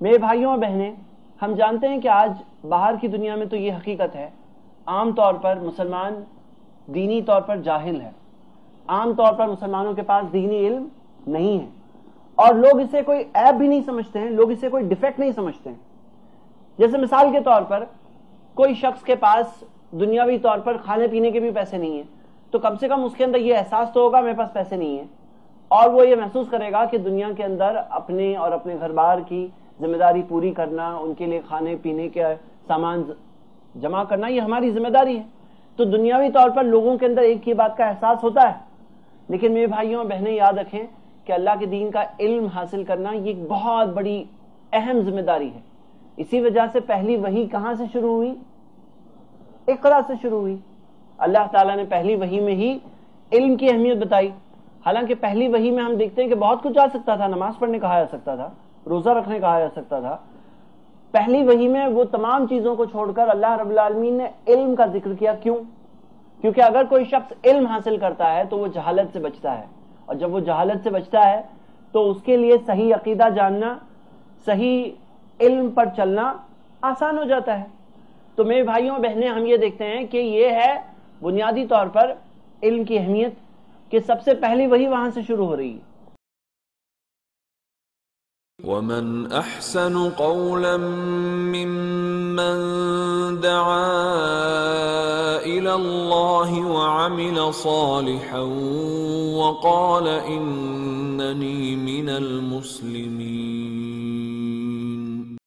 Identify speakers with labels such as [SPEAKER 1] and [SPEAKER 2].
[SPEAKER 1] میرے بھائیوں اور بہنیں، ہم جانتے ہیں کہ آج باہر کی دنیا میں تو یہ حقیقت ہے، عام طور پر مسلمان دینی طور پر جاہل ہے، عام طور پر مسلمانوں کے پاس دینی علم نہیں ہے، اور لوگ اسے کوئی عیب بھی نہیں سمجھتے ہیں، لوگ اسے کوئی ڈیفیکٹ نہیں سمجھتے ہیں۔ جیسے مثال کے طور پر کوئی شخص کے پاس دنیاوی طور پر کھانے پینے کے بھی پیسے نہیں ہیں، تو کم سے کم اس کے اندر یہ احساس تو ہوگا میرے پاس پیسے نہیں ہیں، اور وہ یہ محسوس کرے گا کہ دنیا کے اندر اپنے اور اپنے گھر بار کی ذمہ داری پوری کرنا، ان کے لیے کھانے پینے کے سامان جمع کرنا، یہ ہماری ذمہ داری ہے۔ تو دنیاوی طور پر لوگوں کے اندر ایک ہی بات کا احساس ہوتا ہے، لیکن میرے بھائیوں اور بہنیں یاد رکھیں کہ اللہ کے دین کا علم حاصل کرنا یہ ایک بہت بڑی اہم ذمہ داری ہے۔ اسی وجہ سے پہلی وحی کہاں سے شروع ہوئی؟ اقرا سے شروع ہوئی۔ اللہ تعالیٰ نے پہلی وحی میں ہی علم کی اہمیت بتائی۔ حالانکہ پہلی وحی میں ہم دیکھتے ہیں کہ بہت کچھ آ سکتا تھا، نماز پڑھنے کہا جا سکتا تھا، روزہ رکھنے کہا جا سکتا تھا۔ پہلی وحی میں وہ تمام چیزوں کو چھوڑ کر اللہ رب العالمین نے علم کا ذکر کیا۔ کیوں؟ کیونکہ اگر کوئی شخص علم حاصل کرتا ہے تو وہ جہالت سے بچتا ہے، اور جب وہ جہالت سے بچتا ہے تو اس کے لیے صحیح عقیدہ جاننا، صحیح علم پر چلنا آسان ہو جاتا ہے۔ تو میرے بھائیوں اور بہنیں، ہم یہ دیکھتے ہیں کہ یہ ہے بنیادی طور پر علم کی اہمیت، کہ سب سے پہلی وحی وہاں سے شروع ہو رہی ہے۔
[SPEAKER 2] وَمَنْ أَحْسَنُ قَوْلًا مِّمَّنْ دَعَا إِلَى اللَّهِ وَعَمِلَ صَالِحًا وَقَالَ إِنَّنِي مِنَ الْمُسْلِمِينَ۔